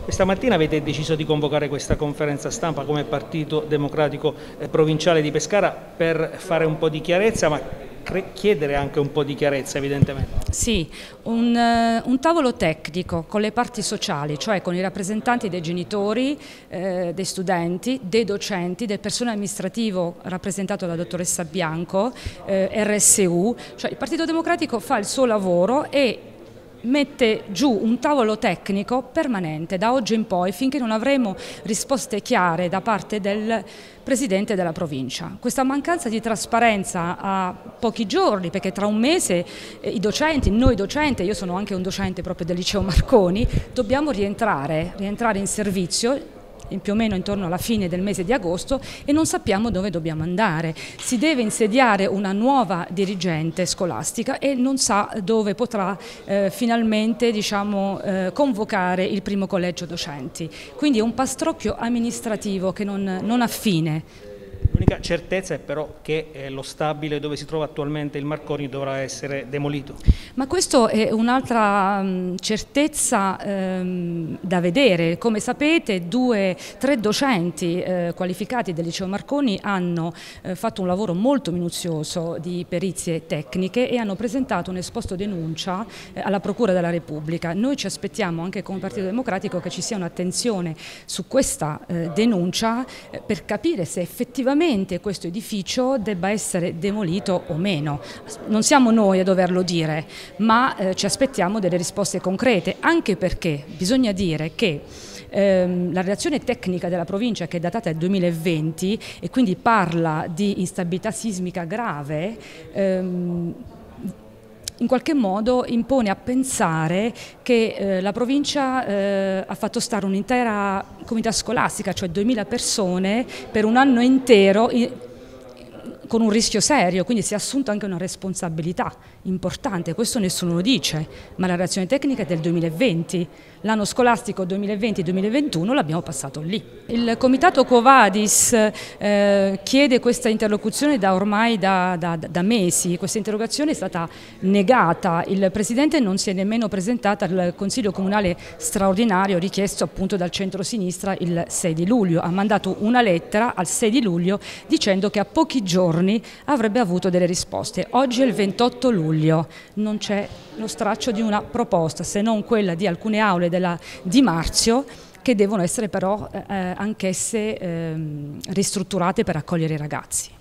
Questa mattina avete deciso di convocare questa conferenza stampa come Partito Democratico Provinciale di Pescara per fare un po' di chiarezza, ma chiedere anche un po' di chiarezza evidentemente. Sì, un tavolo tecnico con le parti sociali, cioè con i rappresentanti dei genitori, dei studenti, dei docenti, del personale amministrativo rappresentato dalla dottoressa Bianco, RSU, cioè il Partito Democratico fa il suo lavoro e mette giù un tavolo tecnico permanente da oggi in poi finché non avremo risposte chiare da parte del Presidente della provincia. Questa mancanza di trasparenza a pochi giorni, perché tra un mese i docenti, noi docenti, io sono anche un docente proprio del liceo Marconi, dobbiamo rientrare in servizio più o meno intorno alla fine del mese di agosto e non sappiamo dove dobbiamo andare. Si deve insediare una nuova dirigente scolastica e non sa dove potrà finalmente convocare il primo collegio docenti. Quindi è un pastrocchio amministrativo che non ha fine. L'unica certezza è però che lo stabile dove si trova attualmente il Marconi dovrà essere demolito. Ma questo è un'altra certezza da vedere. Come sapete, tre docenti qualificati del liceo Marconi hanno fatto un lavoro molto minuzioso di perizie tecniche e hanno presentato un esposto denuncia alla Procura della Repubblica. Noi ci aspettiamo anche come Partito Democratico che ci sia un'attenzione su questa denuncia per capire se effettivamente questo edificio debba essere demolito o meno. Non siamo noi a doverlo dire, ma ci aspettiamo delle risposte concrete, anche perché bisogna dire che la relazione tecnica della provincia, che è datata del 2020 e quindi parla di instabilità sismica grave, in qualche modo impone a pensare che la provincia ha fatto stare un'intera comunità scolastica, cioè 2000 persone, per un anno intero con un rischio serio, quindi si è assunto anche una responsabilità importante, questo nessuno lo dice, ma la relazione tecnica è del 2020, l'anno scolastico 2020-2021 l'abbiamo passato lì. Il comitato Quo Vadis chiede questa interlocuzione ormai da mesi, questa interrogazione è stata negata, il Presidente non si è nemmeno presentato al Consiglio Comunale straordinario richiesto appunto dal centro-sinistra il 6 di luglio, ha mandato una lettera al 6 di luglio dicendo che a pochi giorni avrebbe avuto delle risposte. Oggi è il 28 luglio, non c'è lo straccio di una proposta, se non quella di alcune aule di Marzio, che devono essere però anch'esse ristrutturate per accogliere i ragazzi.